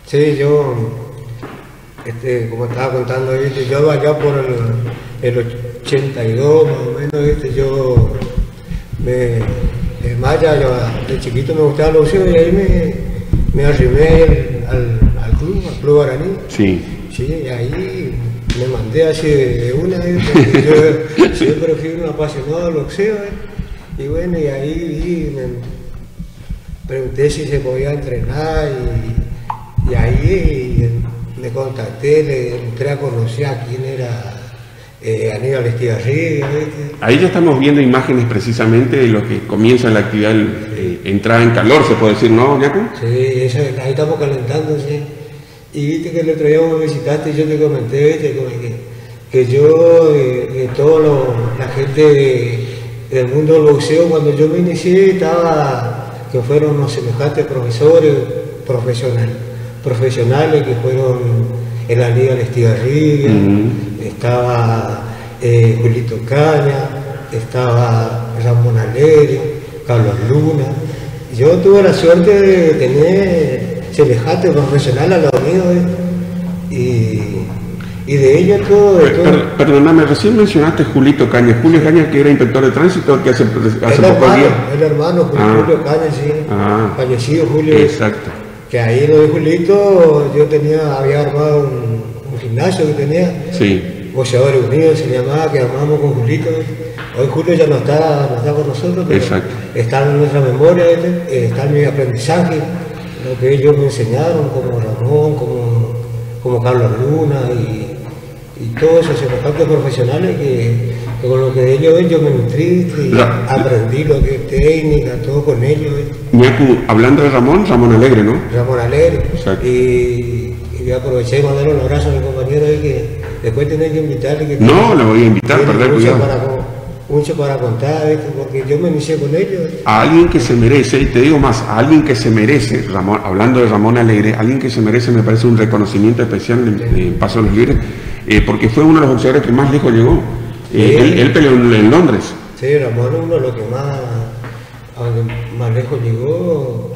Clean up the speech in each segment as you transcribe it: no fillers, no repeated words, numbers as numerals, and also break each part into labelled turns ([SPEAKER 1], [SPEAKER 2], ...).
[SPEAKER 1] Sí, yo, como estaba contando, ¿viste? Yo allá por el 82 más o menos, ¿viste? Maya, yo de chiquito me gustaba el boxeo y ahí me arrimé al club Guaraní.
[SPEAKER 2] Sí.
[SPEAKER 1] Sí, y ahí me mandé así de una, porque yo siempre fui un apasionado del boxeo, y bueno, y ahí me pregunté si se podía entrenar, y ahí me contacté, le entré a conocer a quién era Aníbal Estigarribia.
[SPEAKER 2] Ahí ya estamos viendo imágenes precisamente de lo que comienza la actividad, entrada en calor, se puede decir, ¿no, Ñacu?
[SPEAKER 1] Sí, ahí estamos calentando, sí. Y viste que el otro día me visitaste y yo te comenté, viste, que yo, la gente del mundo del boxeo, cuando yo me inicié, que fueron unos semejantes profesores profesionales que fueron el Aníbal Estigarribia, estaba Julito Caña, estaba Ramón Alegre, Carlos Luna. Yo tuve la suerte de tener semejante profesional al lado mío, y de ellos todo.
[SPEAKER 2] Perdóname, recién mencionaste Julito Caña. Julio Caña, que era inspector de tránsito, que hace pocos días.
[SPEAKER 1] El hermano Julio Caña, sí. Fallecido Julio.
[SPEAKER 2] Exacto.
[SPEAKER 1] Que ahí lo de Julito, había armado un gimnasio que tenía.
[SPEAKER 2] Sí.
[SPEAKER 1] Boxeadores Unidos se llamaba, que armamos con Julito. Hoy Julio ya no está con nosotros, pero
[SPEAKER 2] exacto,
[SPEAKER 1] está en nuestra memoria, está en mi aprendizaje, lo que ellos me enseñaron, como Ramón, como Carlos Luna y todos esos semejantes profesionales que con lo que de ellos yo me nutrí y aprendí lo que es técnica, todo con ellos.
[SPEAKER 2] Ñacu, hablando de Ramón Alegre, ¿no? Ramón
[SPEAKER 1] Alegre. Exacto. Y aproveché y mandarle un abrazo a mi compañero que después tenés que invitarle.
[SPEAKER 2] No, lo voy a invitar, perder cuidado.
[SPEAKER 1] Mucho para contar, ¿viste? Porque yo me inicié con ellos.
[SPEAKER 2] A alguien que se merece, y te digo más, a alguien que se merece, Ramón, hablando de Ramón Alegre, alguien que se merece, me parece un reconocimiento especial en Paso de los Libres, porque fue uno de los boxeadores que más lejos llegó. Él peleó en Londres.
[SPEAKER 1] Sí, Ramón es uno de los que más lejos llegó.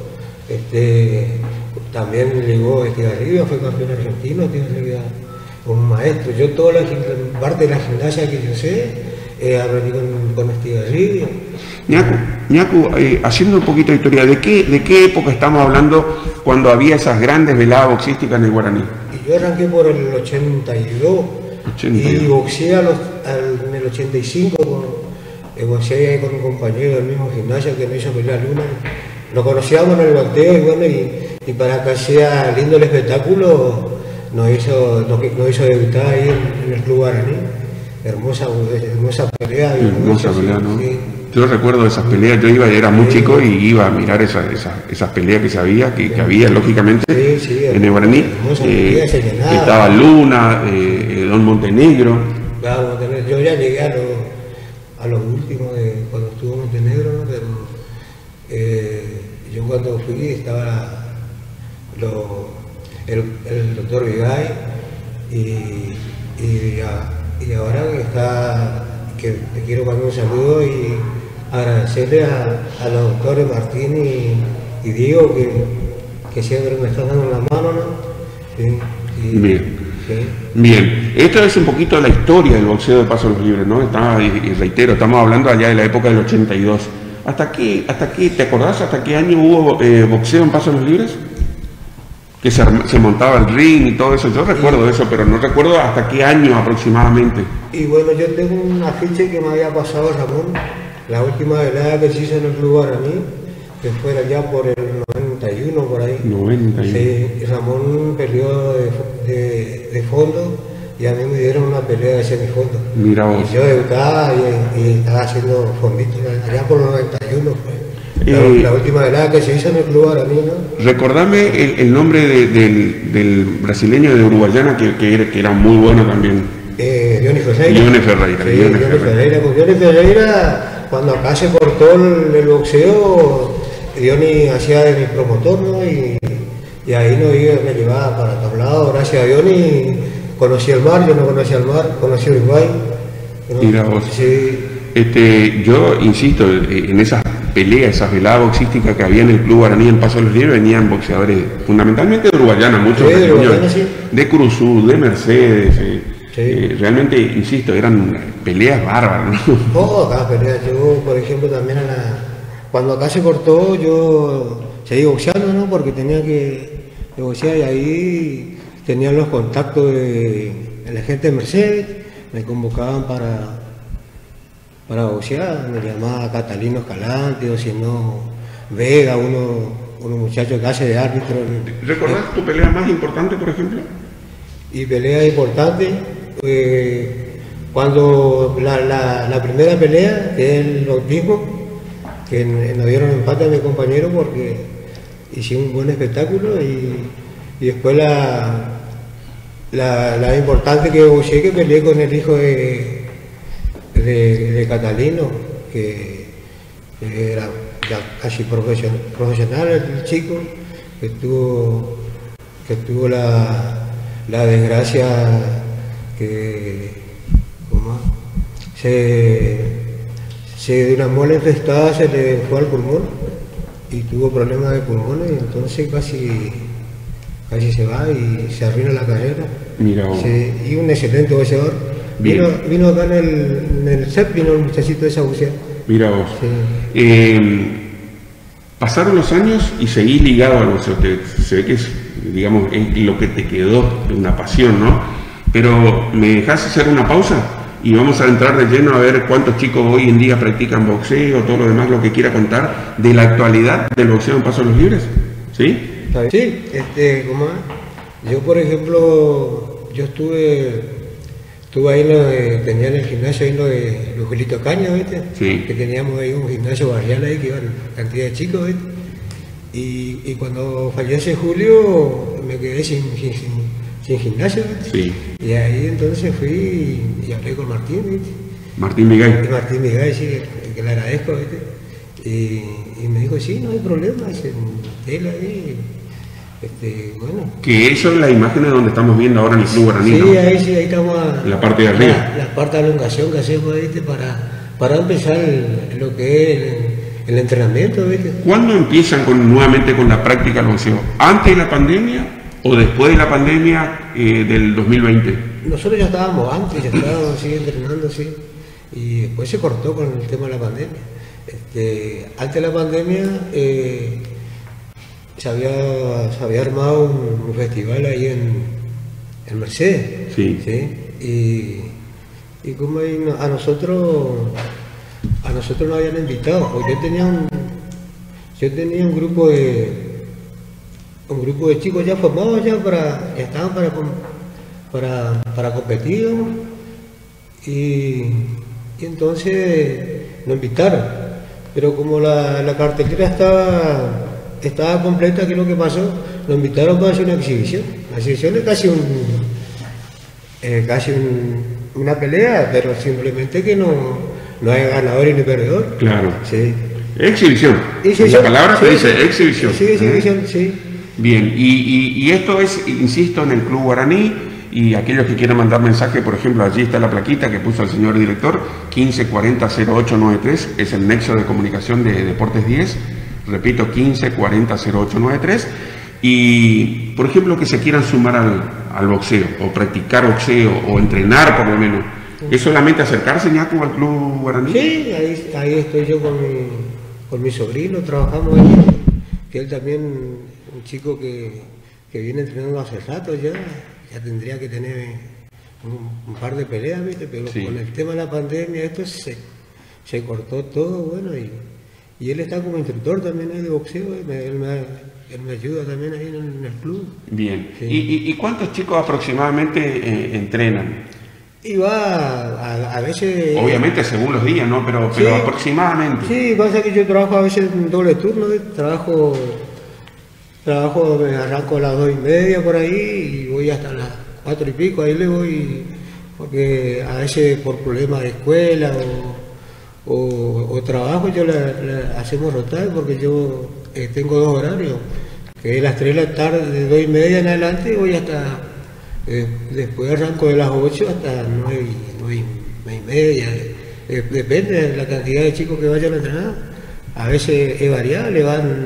[SPEAKER 1] También llegó arriba, fue campeón argentino, un maestro. Yo toda la parte de la gimnasia que yo sé, aprendí con Estigarribia.
[SPEAKER 2] Ñacu, haciendo un poquito de historia, ¿de qué época estamos hablando cuando había esas grandes veladas boxísticas en el Guaraní?
[SPEAKER 1] Y yo arranqué por el 82. Y boxeé en el 85, boxeé con un compañero del mismo gimnasio que me hizo pelear Luna. Lo conocíamos en el bateo y bueno, y para que sea lindo el espectáculo, nos hizo debutar ahí en el club Guaraní. Hermosa pelea.
[SPEAKER 2] Hermosa pelea, ¿no?
[SPEAKER 1] Sí.
[SPEAKER 2] Yo recuerdo esas peleas, era muy chico y iba a mirar esas peleas que había, lógicamente, en el Guaraní. Estaba Luna, Don Montenegro.
[SPEAKER 1] Claro, yo ya llegué a lo último cuando estuvo Montenegro, ¿no? Pero yo cuando fui estaba el doctor Vigay y ahora que te quiero mandar un saludo y agradecerle a los doctores Martín y Diego que siempre me están dando la mano, ¿no? Sí,
[SPEAKER 2] bien.
[SPEAKER 1] Sí.
[SPEAKER 2] Bien, esta es un poquito la historia del boxeo de Paso de los Libres, ¿no? Y reitero, estamos hablando allá de la época del 82. ¿Hasta qué, te acordás hasta qué año hubo boxeo en Paso de los Libres? Que se montaba el ring y todo eso. Yo recuerdo eso, pero no recuerdo hasta qué año aproximadamente.
[SPEAKER 1] Y bueno, yo tengo un afiche que me había pasado Ramón, la última velada que se hizo en el club Guaraní, que fue allá por el 91, por ahí.
[SPEAKER 2] 91.
[SPEAKER 1] Sí, Ramón peleó de fondo y a mí me dieron una pelea de semifondo.
[SPEAKER 2] Mira vos.
[SPEAKER 1] Y yo debutaba y estaba haciendo fondito, allá por el 91 fue. La última velada que se hizo en el club Guaraní, ¿no?
[SPEAKER 2] Recordame el nombre del brasileño de Uruguayana que era muy bueno también.
[SPEAKER 1] Johnny Ferreira.
[SPEAKER 2] Johnny Ferreira.
[SPEAKER 1] Sí, Johnny Ferreira, cuando acá se cortó el boxeo, Johnny hacía de mi promotor, ¿no? Y ahí me llevaba para tablado. Gracias a Johnny conocí el mar, yo no conocía el mar, conocí Uruguay.
[SPEAKER 2] Mira vos.
[SPEAKER 1] Sí.
[SPEAKER 2] Yo insisto en esas peleas, esas veladas boxísticas que había en el Club Guaraní en Paso de los Libres, venían boxeadores fundamentalmente de Uruguayana, muchos de Cruzú, de Mercedes. Realmente, insisto, eran peleas bárbaras, ¿no?
[SPEAKER 1] Todas peleas. Yo, por ejemplo, también cuando acá se cortó, yo seguí boxeando, ¿no? Porque tenía que boxear y ahí tenían los contactos de la gente de Mercedes, me convocaban para boxear, me llamaba Catalino Escalante, o si no, Vega, unos muchachos que hace de árbitro.
[SPEAKER 2] ¿Recordás tu pelea más importante, por ejemplo?
[SPEAKER 1] Y pelea importante, cuando la primera pelea, que es el autismo, que nos dieron empate a mi compañero porque hicimos un buen espectáculo, y después la importante que boxeé, que peleé con el hijo de Catalino, que era ya casi profesional el chico, que tuvo la desgracia que de una muela infestada se le fue al pulmón y tuvo problemas de pulmones, y entonces casi se va y se arruina la carrera.
[SPEAKER 2] Mira vos.
[SPEAKER 1] Y un excelente boxeador. Vino acá en el CEP, vino el muchachito de esa boxea.
[SPEAKER 2] Mira vos.
[SPEAKER 1] Sí.
[SPEAKER 2] Pasaron los años y seguís ligado al boxeo. Se ve que es, digamos, es lo que te quedó, una pasión, ¿no? Pero ¿me dejás hacer una pausa? Y vamos a entrar de lleno a ver cuántos chicos hoy en día practican boxeo, todo lo demás, lo que quiera contar de la actualidad del boxeo en Paso de los Libres. ¿Sí?
[SPEAKER 1] Sí, ¿cómo es? Yo, por ejemplo, estuve ahí, tenía en el gimnasio ahí lo de Lujelito Caña, ¿viste?
[SPEAKER 2] Sí.
[SPEAKER 1] Que teníamos ahí un gimnasio barrial ahí que iban cantidad de chicos, ¿viste? Y cuando fallece Julio me quedé sin gimnasio, ¿viste?
[SPEAKER 2] Sí.
[SPEAKER 1] Y ahí entonces fui y hablé con Martín, ¿viste?
[SPEAKER 2] Martín Miguel.
[SPEAKER 1] Martín Miguel, sí, que le agradezco, ¿viste? Y me dijo, sí, no hay problema, dice, él ahí, bueno.
[SPEAKER 2] Que eso es la imagen de donde estamos viendo ahora en el Club Guaraní,
[SPEAKER 1] sí,
[SPEAKER 2] ¿no?
[SPEAKER 1] ahí estamos.
[SPEAKER 2] La parte de arriba.
[SPEAKER 1] La parte de elongación que hacemos, ¿viste? Para empezar lo que es el entrenamiento, ¿viste?
[SPEAKER 2] ¿Cuándo empiezan nuevamente con la práctica del boxeo? ¿Antes de la pandemia o después de la pandemia del 2020?
[SPEAKER 1] Nosotros ya estábamos antes, sí, entrenando, sí. Y después se cortó con el tema de la pandemia. Antes de la pandemia se había armado un festival ahí en Mercedes.
[SPEAKER 2] Sí.
[SPEAKER 1] ¿Sí? Y como ahí a nosotros nos habían invitado, porque yo tenía un grupo de chicos ya formados ya estaban para competir, y entonces nos invitaron, pero como la cartelera estaba completa, ¿qué es lo que pasó? Nos invitaron para hacer una exhibición. La exhibición es casi una pelea, pero simplemente que no hay ganador ni perdedor.
[SPEAKER 2] Claro.
[SPEAKER 1] Sí.
[SPEAKER 2] Exhibición. La palabra te dice exhibición.
[SPEAKER 1] Sí, exhibición, sí.
[SPEAKER 2] Bien, y esto es, insisto, en el Club Guaraní, y aquellos que quieran mandar mensaje, por ejemplo, allí está la plaquita que puso el señor director, 1540-0893, es el nexo de comunicación de Deportes 10, repito, 1540-0893, y, por ejemplo, que se quieran sumar al boxeo, o practicar boxeo, o entrenar por lo menos, ¿es solamente acercarse, Ñaco, al Club Guaraní?
[SPEAKER 1] Sí, ahí estoy yo con mi sobrino, trabajamos ahí, que él también, un chico que viene entrenando hace rato ya tendría que tener un par de peleas, ¿viste? Pero sí, con el tema de la pandemia esto se cortó todo, bueno, y él está como instructor también ahí de boxeo, él me ayuda también ahí en el club.
[SPEAKER 2] Bien, sí. ¿Y cuántos chicos aproximadamente entrenan?
[SPEAKER 1] Y va a veces...
[SPEAKER 2] Obviamente según los días, ¿no? Pero
[SPEAKER 1] sí,
[SPEAKER 2] aproximadamente.
[SPEAKER 1] Sí, pasa que yo trabajo a veces en doble turno, trabajo, me arranco a las 2:30 por ahí y voy hasta las 4 y pico, ahí le voy, porque a veces por problemas de escuela o trabajo yo la hacemos rotar, porque yo tengo 2 horarios, que es las 3 de la tarde, de 2:30 en adelante, voy hasta, después arranco de las 8 hasta 9:30, depende de la cantidad de chicos que vayan a entrenar. a veces es variable, van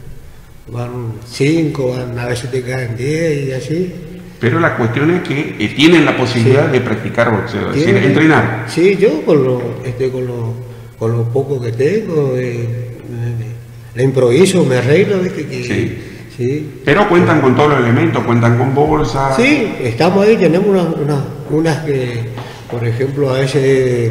[SPEAKER 1] 5, a veces te caen 10 y así.
[SPEAKER 2] Pero la cuestión es que tienen la posibilidad de practicar boxeo, es decir, entrenar.
[SPEAKER 1] Sí, yo con lo poco que tengo, le improviso, me arreglo, ¿viste? Sí.
[SPEAKER 2] Pero cuentan con todos los elementos, cuentan con bolsas.
[SPEAKER 1] Sí, estamos ahí, tenemos unas que, por ejemplo, a veces,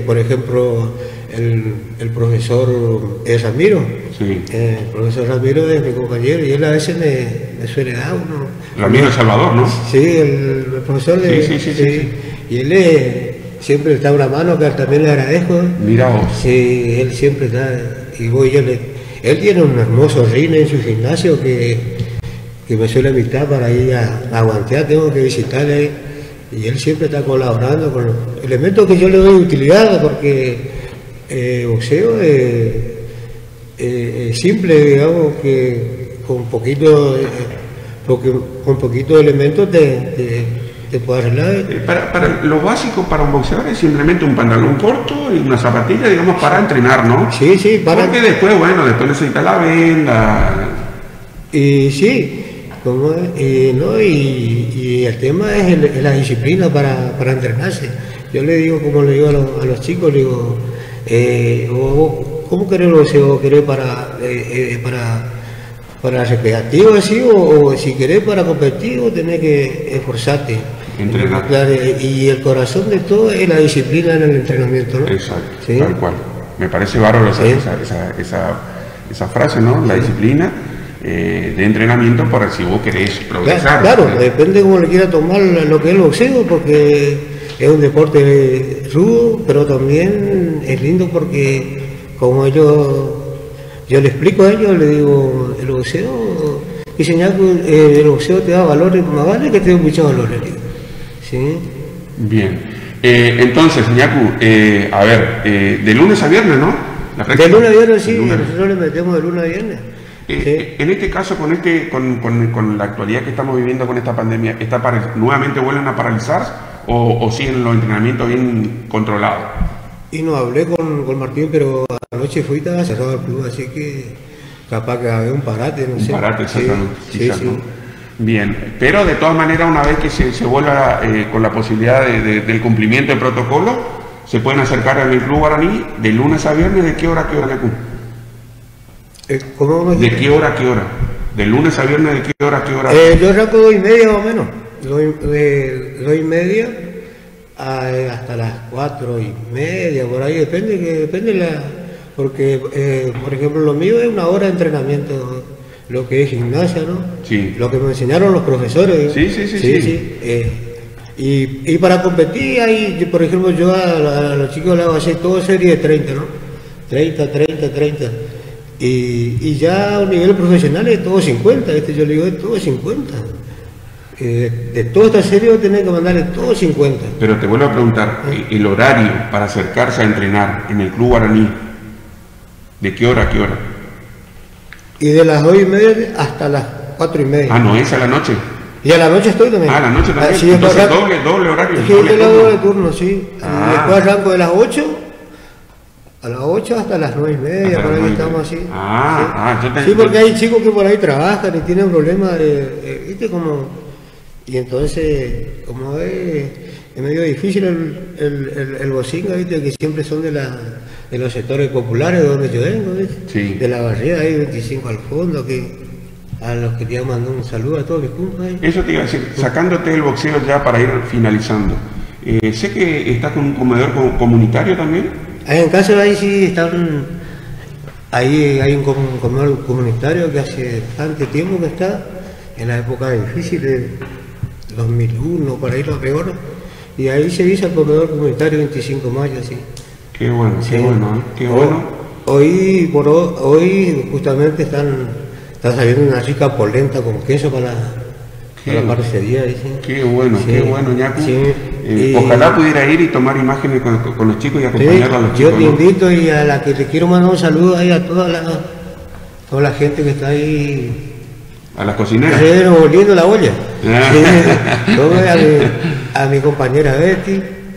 [SPEAKER 1] el profesor Ramiro, el profesor Ramiro es mi compañero y él a veces me suele dar uno.
[SPEAKER 2] Ramiro de Salvador, ¿no?
[SPEAKER 1] Sí, el profesor sí. Y él siempre está una mano que también le agradezco.
[SPEAKER 2] Mira vos.
[SPEAKER 1] Sí, él siempre está, y él tiene un hermoso ring en su gimnasio que me suele invitar para ir a aguantear, tengo que visitarle y él siempre está colaborando con los elementos que yo le doy utilidad, porque boxeo es simple, digamos, que con poquito de elementos te puede arreglar.
[SPEAKER 2] Para lo básico para un boxeador es simplemente un pantalón corto y una zapatilla, digamos, para entrenar, ¿no?
[SPEAKER 1] Sí,
[SPEAKER 2] porque después necesita la venda.
[SPEAKER 1] Y sí, y el tema es la disciplina para entrenarse. Yo le digo, como le digo a los chicos, le digo, ¿cómo querés el boxeo? ¿Querés para recreativo así o si querés para competitivo tenés que esforzarte?
[SPEAKER 2] Entrenar.
[SPEAKER 1] Y el corazón de todo es la disciplina en el entrenamiento, ¿no?
[SPEAKER 2] Exacto,
[SPEAKER 1] ¿sí?
[SPEAKER 2] Tal cual. Me parece bárbaro esa frase, ¿no? La disciplina de entrenamiento para si vos querés progresar.
[SPEAKER 1] Claro, depende de cómo le quiera tomar lo que es el boxeo, porque es un deporte rudo, pero también es lindo porque como yo le explico a ellos, le digo, el boxeo, el boxeo te da valores, más vale que te dé muchos valores. ¿Sí?
[SPEAKER 2] Bien. Entonces, Ñacu, de lunes a viernes, ¿no?
[SPEAKER 1] De lunes a viernes, sí, nosotros le metemos de lunes a viernes.
[SPEAKER 2] Sí. En este caso, con la actualidad que estamos viviendo con esta pandemia, ¿nuevamente vuelven a paralizar o siguen los entrenamientos bien controlados?
[SPEAKER 1] Y no hablé con Martín, pero anoche estaba cerrado el club, así que capaz que había un parate, no sé.
[SPEAKER 2] Un parate, exactamente.
[SPEAKER 1] Sí.
[SPEAKER 2] ¿no? Bien, pero de todas maneras, una vez que se vuelva con la posibilidad del cumplimiento del protocolo, se pueden acercar al Club Guaraní de lunes a viernes. ¿De qué hora a qué hora, Ñacu?
[SPEAKER 1] ¿Cómo?
[SPEAKER 2] ¿De qué hora a qué hora? ¿De lunes a viernes de qué hora a qué hora?
[SPEAKER 1] Yo arranco 2:30 más o menos. 2:30 hasta las 4:30, por ahí, depende porque, por ejemplo, lo mío es una hora de entrenamiento, lo que es gimnasia, ¿no?
[SPEAKER 2] Sí.
[SPEAKER 1] Lo que me enseñaron los profesores.
[SPEAKER 2] Sí.
[SPEAKER 1] Y para competir, ahí, por ejemplo, yo a los chicos les hago hacer todo serie de 30, ¿no? 30. Y ya a un nivel profesional es todo 50, yo le digo, es todo 50. De toda esta serie tenés que mandarle todo 50.
[SPEAKER 2] Pero te vuelvo a preguntar, el horario para acercarse a entrenar en el Club Guaraní, ¿de qué hora a qué hora?
[SPEAKER 1] Y de las 2:30 hasta las 4:30.
[SPEAKER 2] Ah, ¿no es a la noche?
[SPEAKER 1] Y a la noche estoy también.
[SPEAKER 2] Ah, a la noche también.
[SPEAKER 1] Sí,
[SPEAKER 2] entonces doble horario.
[SPEAKER 1] Sí, doble turno, sí. Después arranco de las 8
[SPEAKER 3] A las 8 hasta las 9:30, por ahí estamos así.
[SPEAKER 1] Sí, porque hay chicos que por ahí trabajan y tienen problemas ¿viste? Y entonces, como es medio difícil el bocinga, ¿viste? Que siempre son de los sectores populares de donde yo vengo, ¿viste?
[SPEAKER 2] Sí.
[SPEAKER 1] De la barriada, hay 25 al fondo, a los que te iba a mandar un saludo a todos los compas.
[SPEAKER 2] Eso te iba a decir, sacándote el boxeo ya para ir finalizando. Sé que estás con un comedor comunitario también.
[SPEAKER 1] En casa ahí sí están, ahí hay un comedor comunitario que hace bastante tiempo que está, en la época difícil de 2001, por ahí lo peor, y ahí se hizo el comedor comunitario 25 de mayo, así.
[SPEAKER 2] Qué bueno,
[SPEAKER 1] sí.
[SPEAKER 2] Qué bueno.
[SPEAKER 1] Hoy justamente están saliendo una rica polenta con queso para la parcería, dicen.
[SPEAKER 2] Qué bueno,
[SPEAKER 1] sí,
[SPEAKER 2] qué bueno, Ñacu.
[SPEAKER 1] Sí.
[SPEAKER 2] Ojalá pudiera ir y tomar imágenes con los chicos y acompañar a los chicos.
[SPEAKER 1] Yo te invito y a la que te quiero mandar un saludo ahí a toda la gente que está ahí.
[SPEAKER 2] A las cocineras.
[SPEAKER 1] Volviendo la olla. Sí, a mi compañera Betty,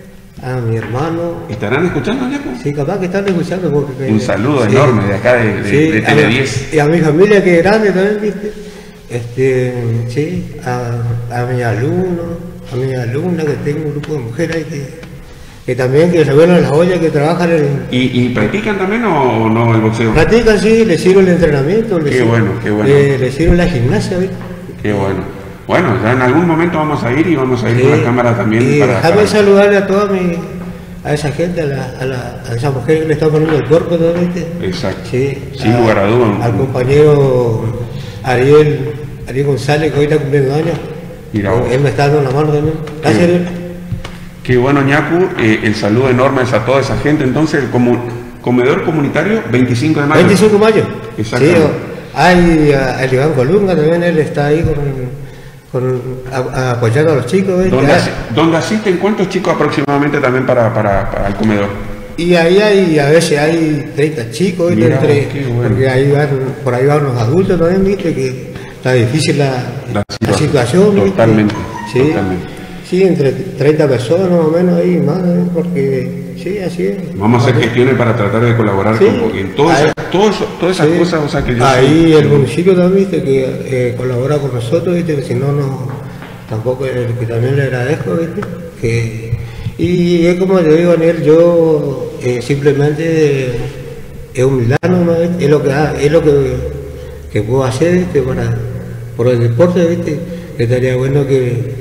[SPEAKER 1] a mi hermano.
[SPEAKER 2] ¿Estarán escuchando, Ñacu?
[SPEAKER 1] Sí, capaz que están escuchando. Porque,
[SPEAKER 2] un saludo enorme de acá de Tele 10.
[SPEAKER 1] Y a mi familia que es grande también, ¿viste? Sí, a mi alumno, a mi alumna, que tengo un grupo de mujeres ahí que también que se ven a las ollas, que trabajan en...
[SPEAKER 2] ¿Y practican también o no el boxeo?
[SPEAKER 1] Practican, sí, les sirve el entrenamiento.
[SPEAKER 2] Qué bueno.
[SPEAKER 1] Les sirve la gimnasia, ¿viste?
[SPEAKER 2] Qué bueno. Bueno, ya en algún momento vamos a ir y vamos a ir con la cámara también.
[SPEAKER 1] Y déjame saludarle a esa gente, a esa mujer que le está poniendo el cuerpo, ¿no? ¿Viste?
[SPEAKER 2] Exacto.
[SPEAKER 1] Sí,
[SPEAKER 2] sin lugar a dudas.
[SPEAKER 1] Al compañero Ariel González, que hoy está cumpliendo años.
[SPEAKER 2] Mira,
[SPEAKER 1] él me está dando la mano también. Gracias, Ariel.
[SPEAKER 2] Qué bueno, Ñacu, el saludo enorme a toda esa gente. Entonces, el comedor comunitario, 25 de mayo.
[SPEAKER 1] 25 de mayo.
[SPEAKER 2] Exactamente.
[SPEAKER 1] Sí, hay el Iván Colunga también, él está ahí apoyando a los chicos.
[SPEAKER 2] ¿Dónde asisten cuántos chicos aproximadamente también para el comedor?
[SPEAKER 1] Y ahí a veces hay 30 chicos,
[SPEAKER 2] Mira,
[SPEAKER 1] porque por ahí van los adultos también, viste, que está difícil la situación.
[SPEAKER 2] Totalmente,
[SPEAKER 1] ¿viste? Sí, totalmente. Sí, entre 30 personas más o menos ahí, más, porque sí, así es.
[SPEAKER 2] Vamos a hacer gestiones para tratar de colaborar en todas esas cosas, o sea, que yo
[SPEAKER 1] ahí el municipio también, viste, que colabora con nosotros, viste, que si no, tampoco, que también le agradezco, viste, y es como te digo, Daniel, yo simplemente es humildad, ¿no? Es lo que puedo hacer, viste, por el deporte, viste, que estaría bueno que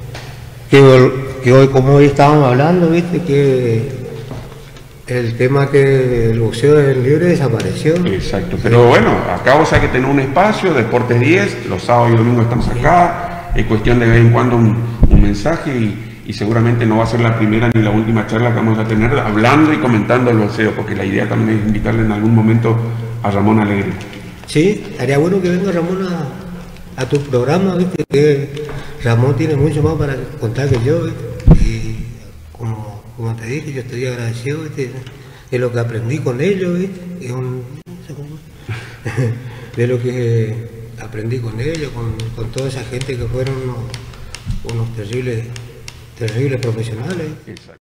[SPEAKER 1] hoy, como hoy estábamos hablando, viste, que el tema que el boxeo del libre desapareció.
[SPEAKER 2] Exacto, pero bueno, acá vos hay que tener un espacio, Deportes 10, los sábados y domingos estamos acá, es cuestión de vez en cuando un mensaje y seguramente no va a ser la primera ni la última charla que vamos a tener hablando y comentando el boxeo, porque la idea también es invitarle en algún momento a Ramón Alegre.
[SPEAKER 1] Sí, estaría bueno que venga Ramón a tu programa, viste, que Ramón tiene mucho más para contar que yo, ¿viste? Y como te dije, yo estoy agradecido, ¿viste? De lo que aprendí con ellos, ¿viste? De lo que aprendí con ellos, con toda esa gente que fueron unos terribles profesionales.
[SPEAKER 2] Exacto.